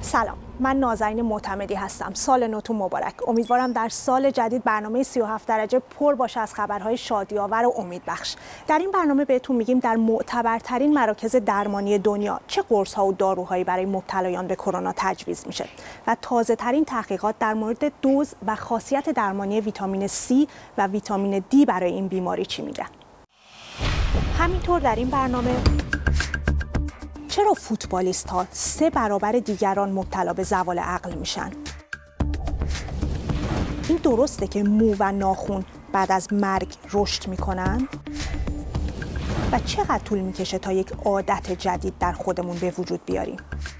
سلام، من نازنین معتمدی هستم. سال نوتون مبارک. امیدوارم در سال جدید برنامه 37 درجه پر باشه از خبرهای شادی‌آور و امیدبخش. در این برنامه بهتون میگیم در معتبرترین مراکز درمانی دنیا چه قرص‌ها و داروهایی برای مبتلایان به کرونا تجویز میشه و تازه‌ترین تحقیقات در مورد دوز و خاصیت درمانی ویتامین C و ویتامین D برای این بیماری چی میگن. همینطور در این برنامه چرا فوتبالیست‌ها 3 برابر دیگران مبتلا به زوال عقل میشن؟ این درسته که مو و ناخن بعد از مرگ رشد میکنن؟ و چقدر طول میکشه تا یک عادت جدید در خودمون به وجود بیاریم؟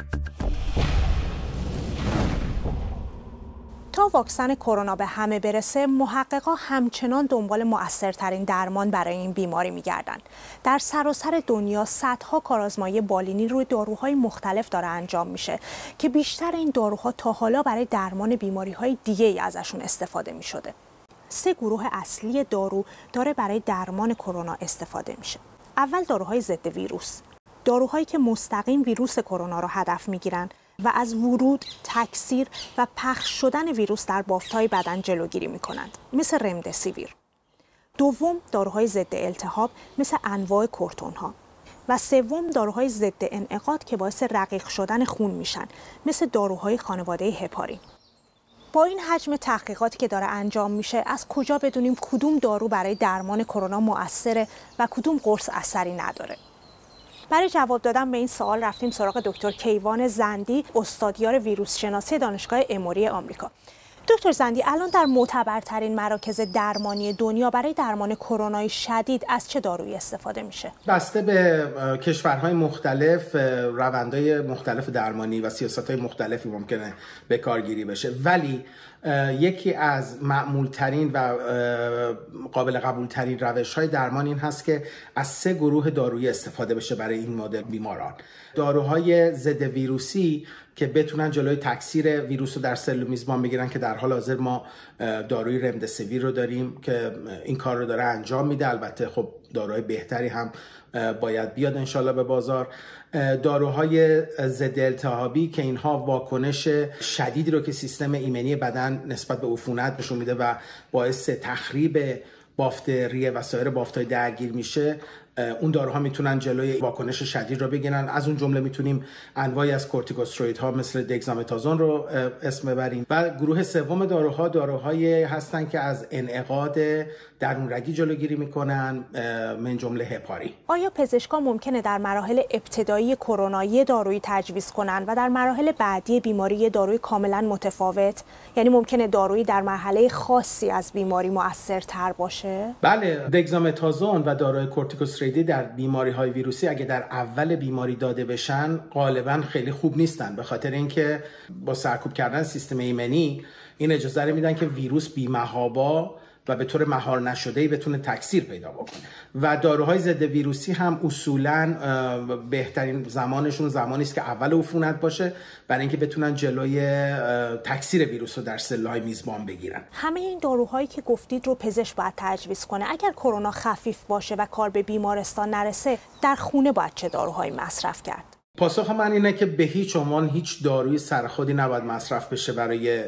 تا واکسن کرونا به همه برسه، محققا همچنان دنبال مؤثرترین درمان برای این بیماری میگردن. در سراسر دنیا صدها کارآزمایی بالینی روی داروهای مختلف داره انجام میشه که بیشتر این داروها تا حالا برای درمان بیماری‌های دیگه‌ای ازشون استفاده میشده. 3 گروه اصلی دارو داره برای درمان کرونا استفاده میشه. اول داروهای ضد ویروس، داروهایی که مستقیم ویروس کرونا رو هدف میگیرن و از ورود، تکثیر و پخش شدن ویروس در بافت‌های بدن جلوگیری می‌کنند، مثل رمدسیویر. دوم، داروهای ضد التهاب مثل انواع کورتون‌ها. و سوم، داروهای ضد انعقاد که باعث رقیق شدن خون میشن، مثل داروهای خانواده هپارین. با این حجم تحقیقاتی که داره انجام میشه، از کجا بدونیم کدوم دارو برای درمان کرونا مؤثره و کدوم قرص اثری نداره؟ برای جواب دادن به این سوال رفتیم سراغ دکتر کیوان زندی، استادیار ویروس شناسی دانشگاه اموری آمریکا. دکتر زندی، الان در معتبرترین مراکز درمانی دنیا برای درمان کرونای شدید از چه دارویی استفاده میشه؟ بسته به کشورهای مختلف روندهای مختلف درمانی و سیاستهای مختلفی ممکنه به کارگیری بشه، ولی یکی از معمولترین و قابل قبولترین روش‌های درمان این هست که از 3 گروه دارویی استفاده بشه برای این مدل بیماران. داروهای ضد ویروسی که بتونن جلوی تکثیر ویروس رو در سلول میزبان بگیرن که در حال حاضر ما داروی رمدسیویر رو داریم که این کار رو داره انجام میده. البته خب داروهای بهتری هم باید بیاد انشالله به بازار. داروهای ضد التهابی که اینها واکنش شدیدی رو که سیستم ایمنی بدن نسبت به عفونت نشون میده و باعث تخریب بافت ریه و سایر بافت‌های درگیر میشه، اون داروها میتونن جلوی واکنش شدید رو بگیرن. از اون جمله میتونیم انواعی از کورتیکوستروئیدها مثل دگزامتازون رو اسم ببریم. و گروه سوم داروهایی هستن که از انعقاد درونرگی جلوگیری میکنن، من جمله هپارین. آیا پزشکان ممکنه در مراحل ابتدایی کرونا دارویی تجویز کنن و در مراحل بعدی بیماری داروی کاملا متفاوت؟ یعنی ممکنه دارویی در مرحله خاصی از بیماری مؤثرتر باشه؟ بله، دگزامتازون و داروی کورتیکوستروئیدی در بیماری‌های ویروسی اگه در اول بیماری داده بشن غالبا خیلی خوب نیستن، به خاطر اینکه با سرکوب کردن سیستم ایمنی این اجازه رو میدن که ویروس بی‌محابا و به طور مهار نشده‌ای بتونه تکثیر پیدا بکنه. و داروهای ضد ویروسی هم اصولاً بهترین زمانشون زمانی است که اول عفونت باشه برای اینکه بتونن جلوی تکثیر ویروس رو در سلول‌های میزبان بگیرن. همه این داروهایی که گفتید رو پزشک باید تجویز کنه. اگر کرونا خفیف باشه و کار به بیمارستان نرسه، در خونه باید چه داروهایی مصرف کرد؟ پاسخ من اینه که به هیچ عنوان هیچ داروی سرخودی نباید مصرف بشه برای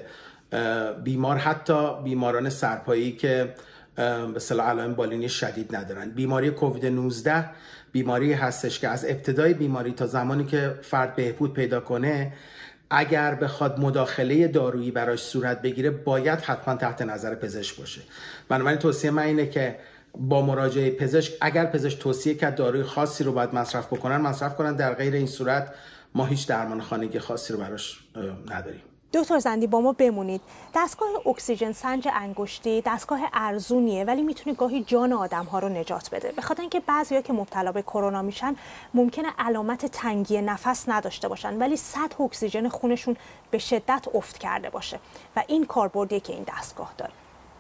بیمار، حتی بیماران سرپایی که به اصطلاح علائم بالینی شدید ندارن. بیماری کووید 19 بیماری هستش که از ابتدای بیماری تا زمانی که فرد بهبود پیدا کنه، اگر بخواد مداخله دارویی براش صورت بگیره باید حتما تحت نظر پزشک باشه. بنابراین توصیه من اینه که با مراجعه پزشک، اگر پزشک توصیه کرد داروی خاصی رو باید مصرف بکنن مصرف کنن، در غیر این صورت ما هیچ درمان خانگی خاصی رو براش نداریم. دکتر زندی با ما بمونید. دستگاه اکسیژن سنج انگشتی دستگاه ارزونیه ولی میتونه گاهی جان آدم‌ها رو نجات بده. به خاطر اینکه بعضیا که مبتلا به کرونا میشن ممکنه علامت تنگی نفس نداشته باشن ولی سطح اکسیژن خونشون به شدت افت کرده باشه و این کاربردیه که این دستگاه داره.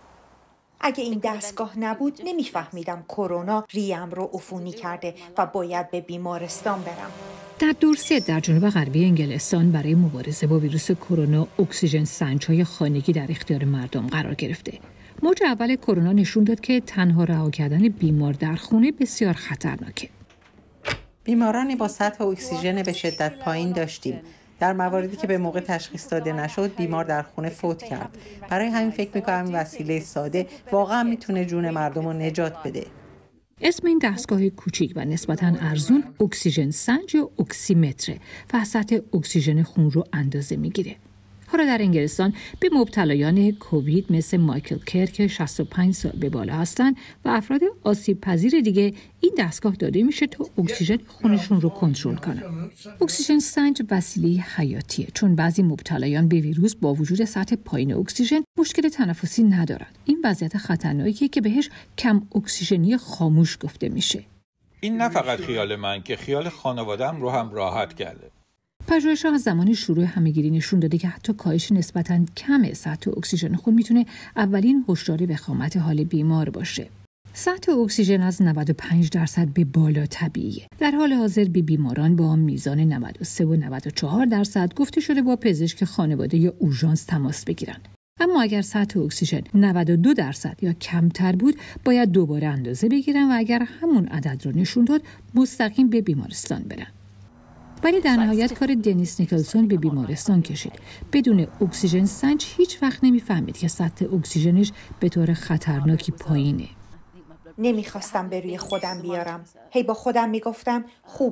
اگه این دستگاه نبود نمیفهمیدم کرونا ریم رو عفونی کرده و باید به بیمارستان برم. در دورست در جنوب غربی انگلستان برای مبارزه با ویروس کرونا اکسیژن سنج‌های خانگی در اختیار مردم قرار گرفته. موج اول کرونا نشون داد که تنها رها کردن بیمار در خونه بسیار خطرناکه. بیمارانی با سطح اکسیژن به شدت پایین داشتیم. در مواردی که به موقع تشخیص داده نشد بیمار در خونه فوت کرد. برای همین فکر می‌کنم این وسیله ساده واقعا میتونه جون مردم رو نجات بده. اسم این دستگاه کوچیک و نسبتاً ارزون اکسیژن سنج یا اکسیمتره و سطح اکسیژن خون رو اندازه میگیره. حالا در انگلستان به مبتلایان کووید مثل مایکل کر که 65 سال به بالا هستن و افراد آسیب پذیر دیگه این دستگاه داده میشه تا اکسیژن خونشون رو کنترل کنن. اکسیژن سنج وسیله حیاتیه چون بعضی مبتلایان به ویروس با وجود سطح پایین اکسیژن مشکل تنفسی ندارن. این وضعیت خطرناکیه که بهش کم اکسیژنی خاموش گفته میشه. این نه فقط خیال من که خیال خانواده‌ام رو هم راحت کرده. پژوهش‌ها از زمان شروع همه‌گیری نشون داده که حتی کاهش نسبتاً کم سطح اکسیژن خون میتونه اولین هشدار وخامت حال بیمار باشه. سطح اکسیژن از 95% به بالا طبیعیه. در حال حاضر به بیماران با میزان 93 و 94% گفته شده با پزشک خانواده یا اورژانس تماس بگیرن. اما اگر سطح اکسیژن 92% یا کمتر بود باید دوباره اندازه بگیرن و اگر همون عدد رو نشون داد مستقیم به بیمارستان برن. ولی در نهایت کار دنیس نیکلسون به بیمارستان کشید. بدون اکسیژن سنج هیچ وقت نمیفهمید که سطح اکسیژنش به طور خطرناکی پایینه. نمیخواستم به روی خودم بیارم. هی با خودم میگفتم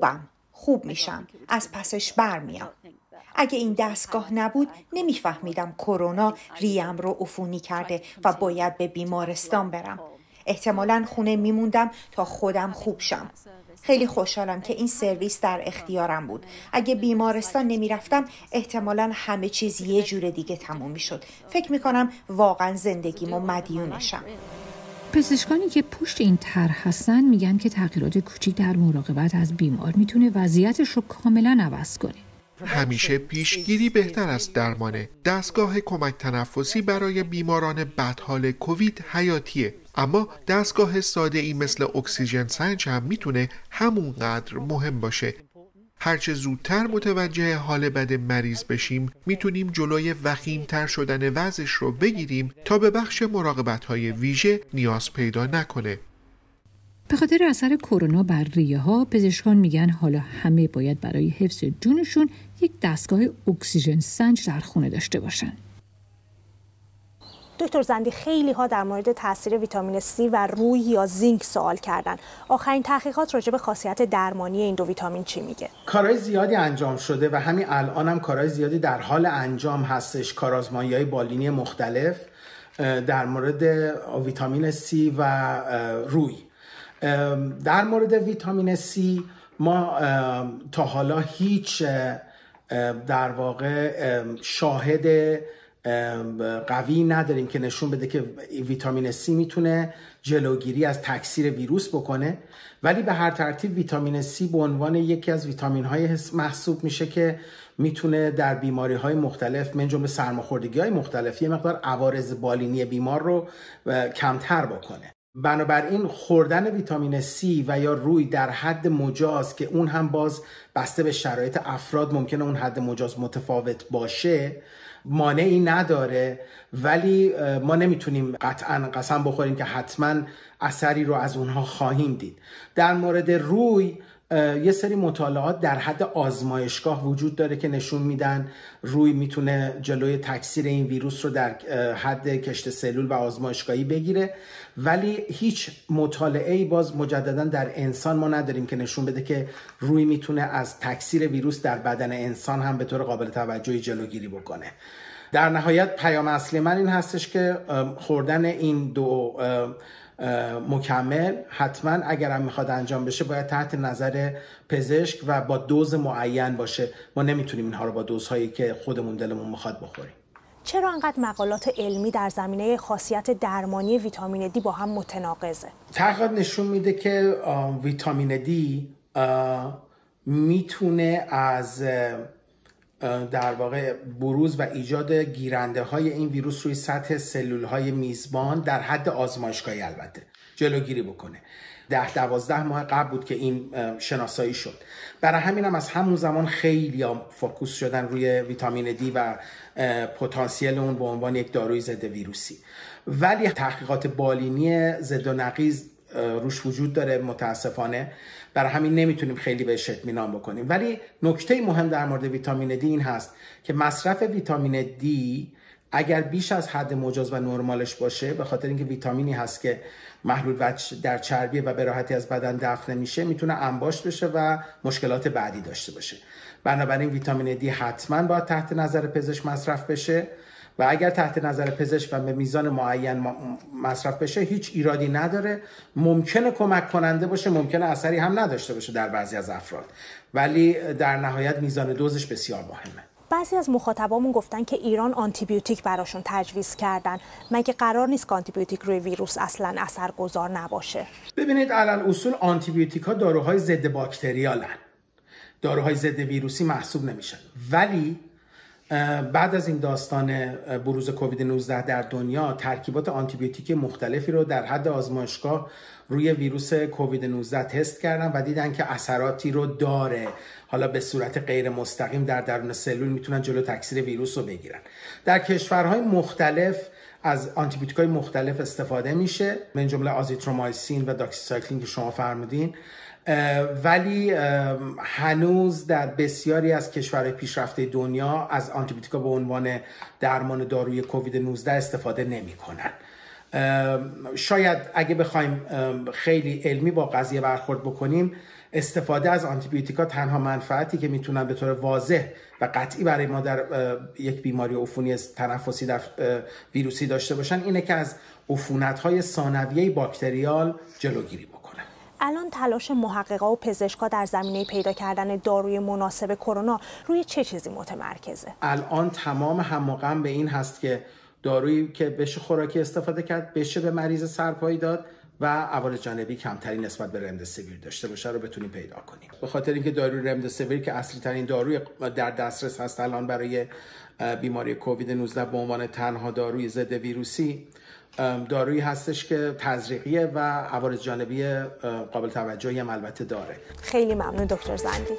خوب میشم. از پسش برمیام. اگه این دستگاه نبود نمیفهمیدم کرونا ریم رو عفونی کرده و باید به بیمارستان برم. احتمالاً خونه میموندم تا خودم خوب شم. خیلی خوشحالم که این سرویس در اختیارم بود. اگه بیمارستان نمیرفتم احتمالاً همه چیز یه جور دیگه تموم میشد. فکر میکنم واقعاً زندگیمو مدیونشم. پزشکانی که پشت این طرح هستن میگن که تغییرات کوچیک در مراقبت از بیمار میتونه وضعیتش رو کاملا عوض کنه. همیشه پیشگیری بهتر از درمانه. دستگاه کمک تنفسی برای بیماران بدحال کووید حیاتیه، اما دستگاه ساده ای مثل اکسیژن سنج هم میتونه همونقدر مهم باشه. هرچه زودتر متوجه حال بد مریض بشیم میتونیم جلوی وخیم‌تر شدن وضعش رو بگیریم تا به بخش مراقبت‌های ویژه نیاز پیدا نکنه. به خاطر اثر کرونا بر ریه‌ها پزشکان میگن حالا همه باید برای حفظ جونشون یک دستگاه اکسیژن سنج در خونه داشته باشن. دکتر زندی خیلی ها در مورد تاثیر ویتامین C و روی یا زینک سوال کردن. آخرین تحقیقات راجع به خاصیت درمانی این دو ویتامین چی میگه؟ کارهای زیادی انجام شده و همین الان هم کارهای زیادی در حال انجام هستش. کارآزمایی‌های بالینی مختلف در مورد ویتامین C و روی. در مورد ویتامین C ما تا حالا هیچ در واقع شاهد قوی نداریم که نشون بده که ویتامین C میتونه جلوگیری از تکثیر ویروس بکنه، ولی به هر ترتیب ویتامین C به عنوان یکی از ویتامین‌های محسوب میشه که میتونه در بیماری‌های مختلف من جمله سرماخوردگی‌های مختلف یه مقدار عوارض بالینی بیمار رو کمتر بکنه. بنابراین خوردن ویتامین C و یا روی در حد مجاز که اون هم باز بسته به شرایط افراد ممکنه اون حد مجاز متفاوت باشه مانعی نداره، ولی ما نمیتونیم قطعاً قسم بخوریم که حتما اثری رو از اونها خواهیم دید. در مورد روی یه سری مطالعات در حد آزمایشگاه وجود داره که نشون میدن روی میتونه جلوی تکثیر این ویروس رو در حد کشت سلول و آزمایشگاهی بگیره، ولی هیچ مطالعه‌ای باز مجددا در انسان ما نداریم که نشون بده که روی میتونه از تکثیر ویروس در بدن انسان هم به طور قابل توجهی جلوگیری بکنه. در نهایت پیام اصلی من این هستش که خوردن این دو مکمل حتما اگر هم میخواد انجام بشه باید تحت نظر پزشک و با دوز معین باشه. ما نمیتونیم اینها رو با دوزهایی که خودمون دلمون میخواد بخوریم. چرا انقدر مقالات علمی در زمینه خاصیت درمانی ویتامین دی با هم متناقضه؟ تحقیقات نشون میده که ویتامین دی میتونه از در واقع بروز و ایجاد گیرنده های این ویروس روی سطح سلول های میزبان در حد آزمایشگاهی البته جلوگیری بکنه. 10-12 ماه قبل بود که این شناسایی شد. برای همین هم از همون زمان خیلی فوکوس شدن روی ویتامین دی و پتانسیل اون به عنوان یک داروی ضد ویروسی، ولی تحقیقات بالینی ضد و نقیض روش وجود داره متاسفانه. برای همین نمیتونیم خیلی بهش اطمینان بکنیم. ولی نکته مهم در مورد ویتامین دی این هست که مصرف ویتامین دی اگر بیش از حد مجاز و نرمالش باشه، به خاطر اینکه ویتامینی هست که محلول در چربی و به راحتی از بدن دفع نمیشه، میتونه انباشت بشه و مشکلات بعدی داشته باشه. بنابراین ویتامین دی حتما باید تحت نظر پزشک مصرف بشه و اگر تحت نظر پزشک و به میزان معین مصرف بشه هیچ ایرادی نداره. ممکنه کمک کننده باشه، ممکنه اثری هم نداشته باشه در بعضی از افراد، ولی در نهایت میزان دوزش بسیار مهمه. بعضی از مخاطبامون گفتن که ایران آنتیبیوتیک براشون تجویز کردن. مگه قرار نیست که آنتیبیوتیک روی ویروس اصلا اثرگذار نباشه؟ ببینید علل اصول آنتیبیوتیک ها داروهای ضد باکتریالن، داروهای ضد ویروسی محسوب نمیشن. ولی بعد از این داستان بروز کووید 19 در دنیا ترکیبات آنتیبیوتیک مختلفی رو در حد آزمایشگاه روی ویروس کووید 19 تست کردن و دیدن که اثراتی رو داره. حالا به صورت غیر مستقیم در درون سلول میتونن جلو تکثیر ویروس رو بگیرن. در کشورهای مختلف از آنتیبیوتیک‌های مختلف استفاده میشه، من جمله آزیترومایسین و داکسیسایکلین که شما فرمودین، ولی هنوز در بسیاری از کشورهای پیشرفته دنیا از آنتیبیوتیکا به عنوان درمان داروی کووید 19 استفاده نمی‌کنن. شاید اگه بخوایم خیلی علمی با قضیه برخورد بکنیم، استفاده از آنتیبیوتیکا تنها منفعتی که میتونن به طور واضح و قطعی برای ما در یک بیماری عفونی تنفسی در ویروسی داشته باشن اینه که از عفونت‌های ثانویه باکتریال جلوگیری بکنن. الان تلاش محققا و پزشکا در زمینه پیدا کردن داروی مناسب کرونا روی چه چیزی متمرکزه؟ الان تمام هم و غم به این هست که دارویی که بشه خوراکی استفاده کرد، بشه به مریض سرپایی داد و عوارض جانبی کمتری نسبت به رمدسیویر داشته باشه رو بتونیم پیدا کنیم. به خاطر اینکه داروی رمدسیویر که اصلی ترین داروی در دسترس هست الان برای بیماری کووید 19 به عنوان تنها داروی ضد ویروسی، دارویی هستش که تزریقیه و عوارض جانبی قابل توجهی هم البته داره. خیلی ممنون دکتر زندی.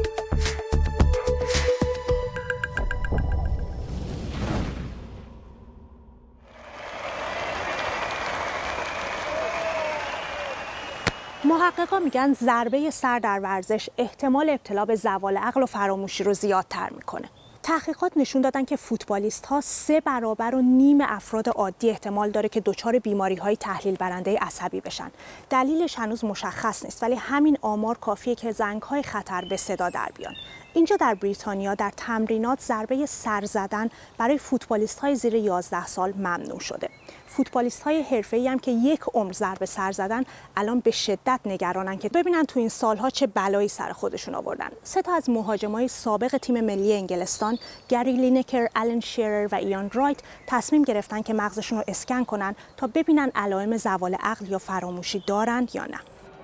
محققا میگن ضربه سر در ورزش احتمال ابتلا به زوال عقل و فراموشی رو زیادتر میکنه. تحقیقات نشون دادن که فوتبالیست ها 3.5 برابر افراد عادی احتمال داره که دچار بیماری های تحلیل برنده عصبی بشن. دلیلش هنوز مشخص نیست، ولی همین آمار کافیه که زنگ های خطر به صدا در بیان. اینجا در بریتانیا در تمرینات ضربه سر زدن برای فوتبالیست های زیر 11 سال ممنوع شده. فوتبالیست های حرفه‌ای هم که یک عمر ضربه سر زدن الان به شدت نگرانن که ببینن تو این سالها چه بلایی سر خودشون آوردن. 3 تا از مهاجمای سابق تیم ملی انگلستان، گری لینکر، آلن شیرر و ایان رایت تصمیم گرفتن که مغزشون رو اسکن کنن تا ببینن علائم زوال عقل یا فراموشی دارند یا نه.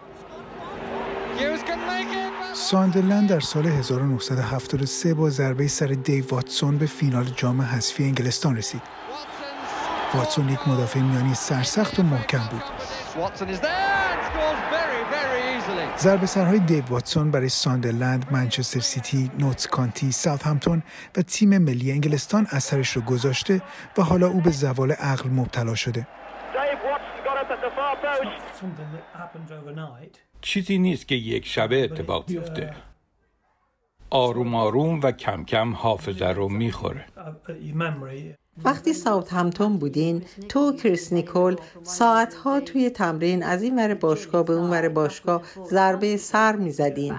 ساندرلند در سال 1973 با ضربه سر دیو واتسون به فینال جام حذفی انگلستان رسید. واتسون یک مدافع میانی سرسخت و محکم بود. ضربه سرهای دیو واتسون برای ساندرلند، منچستر سیتی، نوتس کانتی، ساوثهمپتون و تیم ملی انگلستان اثرش رو گذاشته و حالا او به زوال عقل مبتلا شده. چیزی نیست که یک شبه اتفاق بیفته. آروم آروم و کم کم حافظه رو میخوره. وقتی ساوثهمپتون بودین، تو و کریس نیکول ساعتها توی تمرین از این ور باشگاه به اون ور باشگاه ضربه سر میزدین.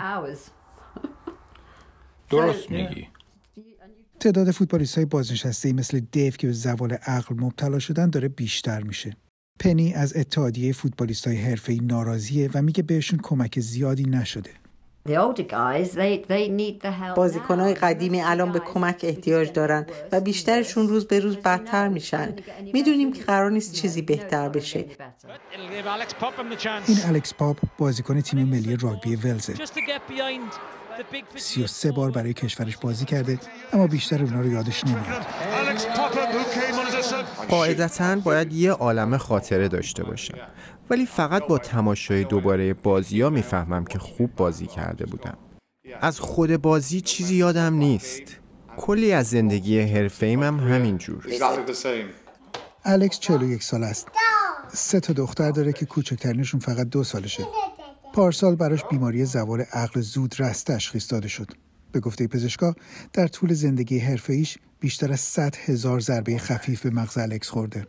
درست میگی. تعداد فوتبالیست‌های بازنشسته‌ای مثل دیو که به زوال عقل مبتلا شدن داره بیشتر میشه. پنی از اتحادیه فوتبالیست‌های حرفه‌ای ناراضیه و میگه بهشون کمک زیادی نشده. بازیکن‌های قدیمی الان به کمک احتیاج دارن و بیشترشون روز به روز بدتر میشن. میدونیم که قرار نیست چیزی بهتر بشه. این الکس پاپ بازیکن تیم ملی راگبی ولزه. 33 بار برای کشورش بازی کرده اما بیشتر اونا رو یادش نمیاد. قاعدتاً باید یه عالمه خاطره داشته باشم، ولی فقط با تماشای دوباره بازی‌ها میفهمم که خوب بازی کرده بودم. از خود بازی چیزی یادم نیست. کلی از زندگی حرفه‌ایم هم همینجور. الکس 41 سال است. 3 تا دختر داره که کوچکترینشون فقط 2 سالشه. پارسال براش بیماری زوال عقل زودرس تشخیص داده شد. به گفته پزشکا در طول زندگی حرفه‌ایش بیشتر از 100,000 ضربه خفیف به مغز الکس خورده.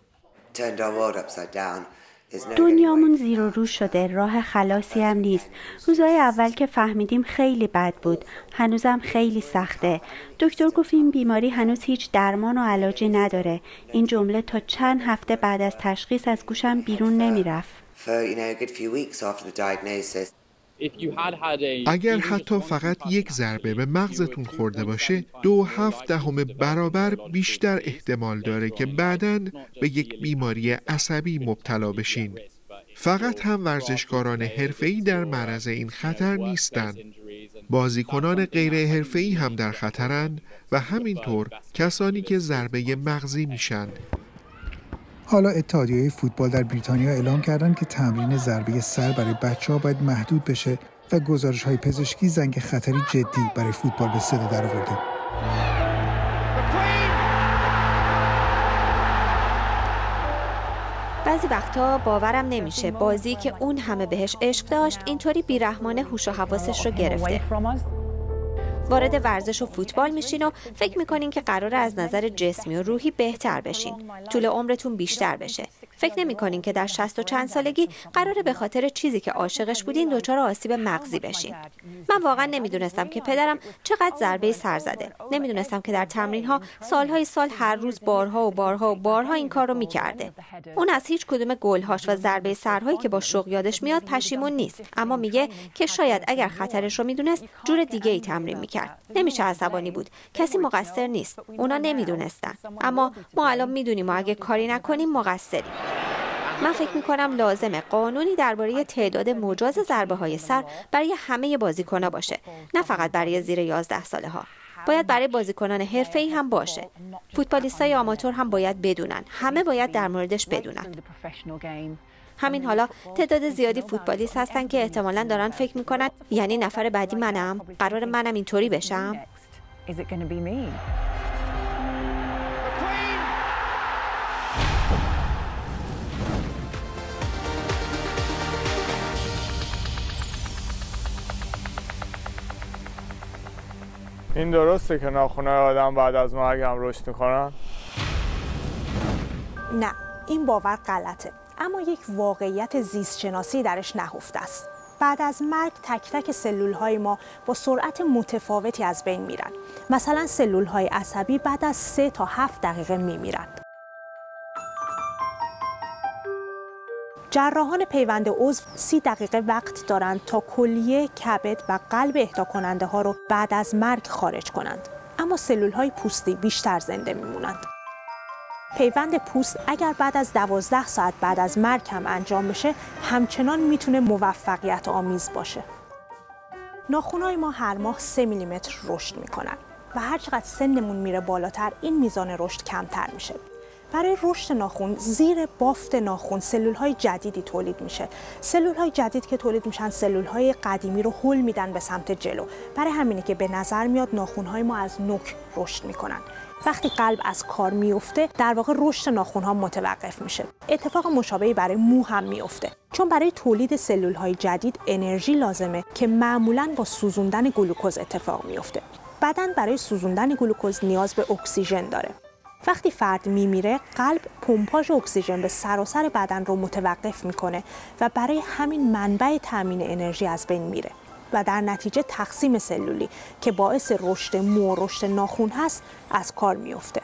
دنیامون زیر و رو شده، راه خلاصی هم نیست. روزهای اول که فهمیدیم خیلی بد بود، هنوزم خیلی سخته. دکتر گفت این بیماری هنوز هیچ درمان و علاجی نداره. این جمله تا چند هفته بعد از تشخیص از گوشم بیرون نمیرفت. اگر حتی فقط یک ضربه به مغزتون خورده باشه 2.7 برابر بیشتر احتمال داره که بعداً به یک بیماری عصبی مبتلا بشین. فقط هم ورزشکاران حرفه‌ای در معرض این خطر نیستن. بازیکنان غیر حرفه‌ای هم در خطرند و همینطور کسانی که ضربه مغزی میشن. حالا اتحادیه فوتبال در بریتانیا اعلام کردند که تمرین ضربه سر برای بچه‌ها باید محدود بشه و گزارش‌های پزشکی زنگ خطری جدی برای فوتبال به صدا درآورده. بعضی وقتا باورم نمیشه بازی که اون همه بهش عشق داشت اینطوری بیرحمانه هوش و حواسش رو گرفته. وارد ورزش و فوتبال میشین و فکر میکنین که قراره از نظر جسمی و روحی بهتر بشین. طول عمرتون بیشتر بشه. فکر نمیکنین که در 60 و چند سالگی قراره به خاطر چیزی که عاشقش بودین دچار آسیب مغزی بشین. من واقعا نمیدونستم که پدرم چقدر ضربه سر زده. نمیدونستم که در تمرین‌ها سالهای سال هر روز بارها و بارها و بارها این کار رو میکرده. اون از هیچ کدوم گل‌هاش و ضربه سرهایی که با شوق یادش میاد پشیمون نیست، اما میگه که شاید اگر خطرش رو میدونست جور دیگه‌ای تمرین میکرد. نمیشه عصبانی بود. کسی مقصر نیست. اونا نمیدونستن. اما ما الان میدونیم و اگه کاری نکنیم مقصریم. من فکر میکنم لازمه قانونی درباره تعداد مجاز ضربه‌های سر برای همه بازیکن‌ها باشه، نه فقط برای زیر 11 ساله ها. باید برای بازیکنان حرفه‌ای هم باشه. فوتبالیستای آماتور هم باید بدونن. همه باید در موردش بدونن. همین حالا تعداد زیادی فوتبالیست هستن که احتمالاً دارن فکر میکنن یعنی نفر بعدی منم؟ قرار منم اینطوری بشم؟ این درسته که ناخن‌های آدم بعد از مرگ هم رشد میکنن؟ نه، این باور غلطه. اما یک واقعیت زیستشناسی درش نهفته است. بعد از مرگ تک تک سلول‌های ما با سرعت متفاوتی از بین میرن. مثلا سلول‌های عصبی بعد از 3 تا 7 دقیقه میمیرن. جراحان پیوند عضو 30 دقیقه وقت دارند تا کلیه، کبد و قلب اهدا کننده ها رو بعد از مرگ خارج کنند. اما سلول‌های پوستی بیشتر زنده میمونند. پیوند پوست اگر بعد از 12 ساعت بعد از مرگ هم انجام بشه همچنان میتونه موفقیت آمیز باشه. ناخن‌های ما هر ماه 3 میلیمتر رشد میکنن و هر چقدر سنمون میره بالاتر این میزان رشد کمتر میشه. برای رشد ناخن زیر بافت ناخن سلول‌های جدیدی تولید میشه. سلول‌های جدید که تولید میشن سلول‌های قدیمی رو هل میدن به سمت جلو. برای همینه که به نظر میاد ناخن‌های ما از نوک رشد میکنن. وقتی قلب از کار میفته در واقع رشد ناخن‌ها متوقف میشه. اتفاق مشابهی برای مو هم میفته. چون برای تولید سلول‌های جدید انرژی لازمه که معمولاً با سوزوندن گلوکز اتفاق میفته. بدن برای سوزوندن گلوکز نیاز به اکسیژن داره. وقتی فرد میمیره قلب پمپاژ اکسیژن به سراسر بدن رو متوقف میکنه و برای همین منبع تامین انرژی از بین میره و در نتیجه تقسیم سلولی که باعث رشد مو و رشد ناخن هست از کار میفته.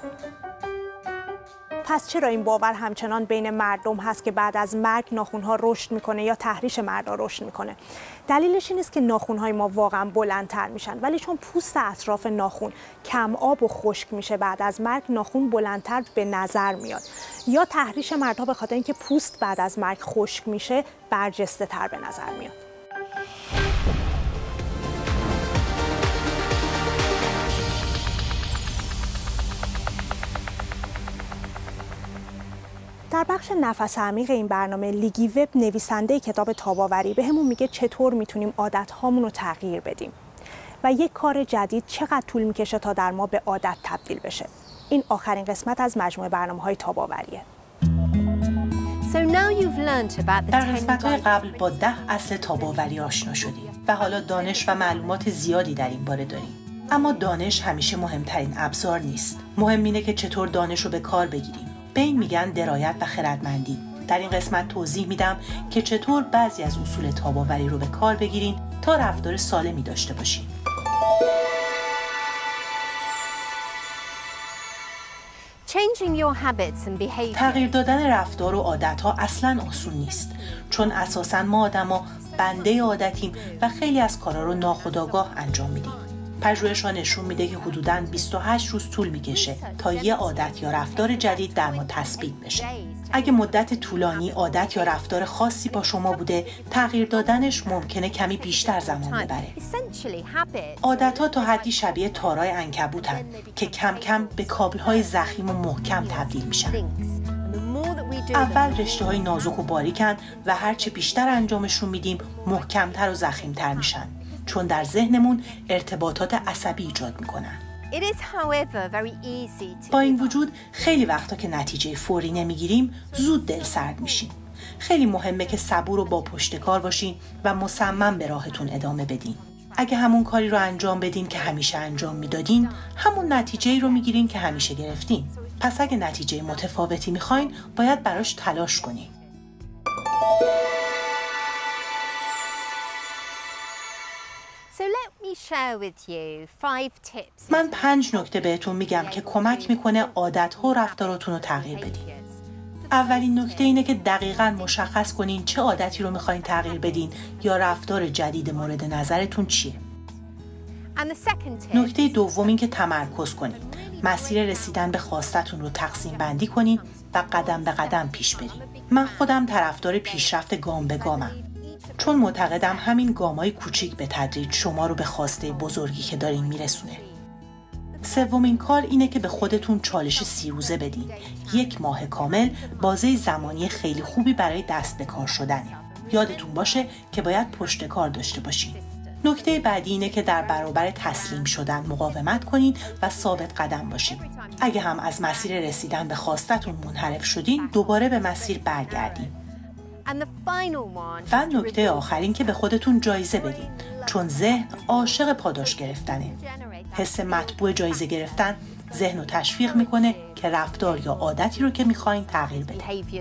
پس چرا این باور همچنان بین مردم هست که بعد از مرگ ناخن‌ها رشد میکنه یا تحریش مردا رشد میکنه؟ دلیلش این است که ناخن‌های ما واقعا بلندتر میشن، ولی چون پوست اطراف ناخن کم آب و خشک میشه بعد از مرگ ناخن بلندتر به نظر میاد. یا تحریش مردها به خاطر اینکه پوست بعد از مرگ خشک میشه برجسته تر به نظر میاد. در بخش نفس عمیق این برنامه لیگی وب نویسنده کتاب تاب‌آوری بهمون میگه چطور میتونیم عادت‌هامون رو تغییر بدیم و یک کار جدید چقدر طول میکشه تا در ما به عادت تبدیل بشه. این آخرین قسمت از مجموعه برنامه‌های تاب‌آوریه. در قسمت‌های قبل با 10 اصل تاب‌آوری آشنا شدیم و حالا دانش و معلومات زیادی در این باره داریم. اما دانش همیشه مهمترین ابزار نیست. مهم اینه که چطور دانش رو به کار بگیریم. به این میگن درایت و خردمندی. در این قسمت توضیح میدم که چطور بعضی از اصول تاب‌آوری رو به کار بگیرین تا رفتار سالمی داشته باشین. تغییر دادن رفتار و عادت‌ها اصلاً آسون نیست، چون اساساً ما آدم‌ها بنده عادتیم و خیلی از کارا رو ناخودآگاه انجام میدیم. پژوهش‌ها نشون میده که حدوداً 28 روز طول میکشه تا یه عادت یا رفتار جدید در ما تثبیت بشه. اگه مدت طولانی عادت یا رفتار خاصی با شما بوده، تغییر دادنش ممکنه کمی بیشتر زمان ببره. عادت‌ها تا حدی شبیه تارای عنکبوتن که کم کم به کابل‌های ضخیم و محکم تبدیل میشن. اول رشته‌های نازک و باریکن و هرچه بیشتر انجامشون میدیم، محکم‌تر و ضخیم‌تر میشن، چون در ذهنمون ارتباطات عصبی ایجاد میکنن. با این وجود خیلی وقتا که نتیجه فوری نمیگیریم زود دلسرد میشیم. خیلی مهمه که صبور و با پشتکار باشین و مصمم به راهتون ادامه بدین. اگه همون کاری رو انجام بدین که همیشه انجام میدادین، همون نتیجه‌ای رو میگیرین که همیشه گرفتین. پس اگه نتیجه متفاوتی میخواین، باید براش تلاش کنین. من 5 نکته بهتون میگم که کمک میکنه عادت‌ها و رفتاراتون رو تغییر بدین. اولین نکته اینه که دقیقاً مشخص کنین چه عادتی رو میخواین تغییر بدین یا رفتار جدید مورد نظرتون چیه. نکته دوم این که تمرکز کنین. مسیر رسیدن به خواستتون رو تقسیم بندی کنین و قدم به قدم پیش برین. من خودم طرفدار پیشرفت گام به گامم، چون معتقدم همین گامای کوچیک به تدریج شما رو به خواسته بزرگی که دارین میرسونه. سومین کار اینه که به خودتون چالش 30 روزه بدین. 1 ماه کامل بازه زمانی خیلی خوبی برای دست به کار شدنه. یادتون باشه که باید پشت کار داشته باشین. نکته بعدی اینه که در برابر تسلیم شدن مقاومت کنین و ثابت قدم باشین. اگه هم از مسیر رسیدن به خواستتون منحرف شدین، دوباره به مسیر برگردین. و نکته آخرین که به خودتون جایزه بدین، چون ذهن عاشق پاداش گرفتنه. حس مطبوع جایزه گرفتن ذهن رو تشویق میکنه که رفتار یا عادتی رو که میخواین تغییر بدین.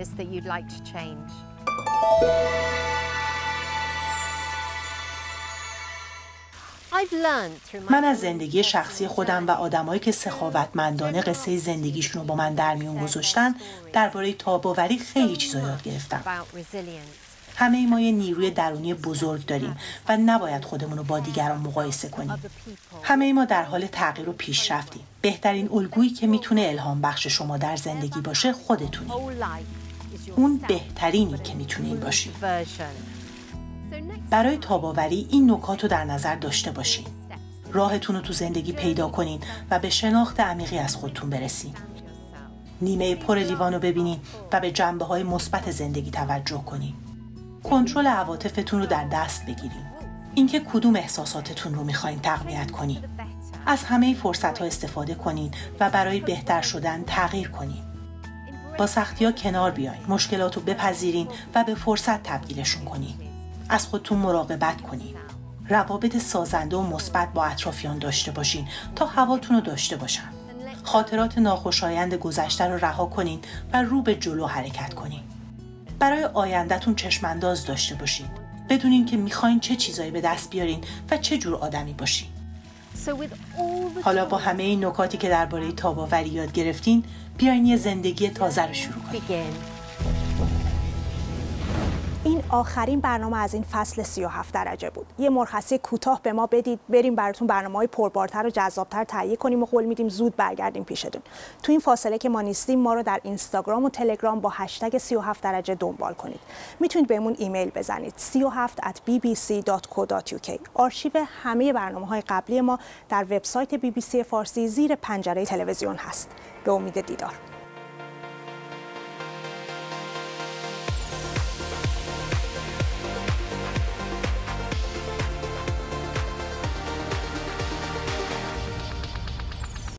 من از زندگی شخصی خودم و آدمایی که سخاوتمندانه قصه زندگیشون رو با من در میون گذاشتن درباره تاب‌آوری خیلی چیزا یاد گرفتم. همه ما یه نیروی درونی بزرگ داریم و نباید خودمون رو با دیگران مقایسه کنیم. همه ما در حال تغییر و پیشرفتیم. بهترین الگویی که میتونه الهام بخش شما در زندگی باشه خودتونی. اون بهترینی که میتونین باشین. برای تاب‌آوری این نکات رو در نظر داشته باشین. راهتون رو تو زندگی پیدا کنین و به شناخت عمیقی از خودتون برسین. نیمه پر لیوان رو ببینین و به جنبه‌های مثبت زندگی توجه کنین. کنترل عواطفتون رو در دست بگیرین. اینکه کدوم احساساتتون رو میخواین تقویت کنین. از همه فرصت‌ها استفاده کنین و برای بهتر شدن تغییر کنین. با سختی‌ها کنار بیاین، مشکلات رو بپذیرین و به فرصت تبدیلشون کنین. از خودتون مراقبت کنین. روابط سازنده و مثبت با اطرافیان داشته باشین تا هواتون رو داشته باشن. خاطرات ناخوشایند گذشته رو رها کنین و رو به جلو حرکت کنین. برای آینده‌تون چشم‌انداز داشته باشین. بدونین که میخواین چه چیزایی به دست بیارین و چه جور آدمی باشین. حالا با همه این نکاتی که درباره تاب‌آوری یاد گرفتین، بیاین یه زندگی تازه رو شروع کنین. این آخرین برنامه از این فصل 37 درجه بود. یه مرخصی کوتاه به ما بدید، بریم براتون برنامه‌های پربارتر و جذابتر تهیه کنیم و قول میدیم زود برگردیم پیشتون. تو این فاصله که ما نیستیم، ما رو در اینستاگرام و تلگرام با هشتگ 37 درجه دنبال کنید. میتونید بهمون ایمیل بزنید 37@bbc.co.uk. آرشیو همه برنامه‌های قبلی ما در وبسایت BBC فارسی زیر پنجره تلویزیون هست. به امید دیدار.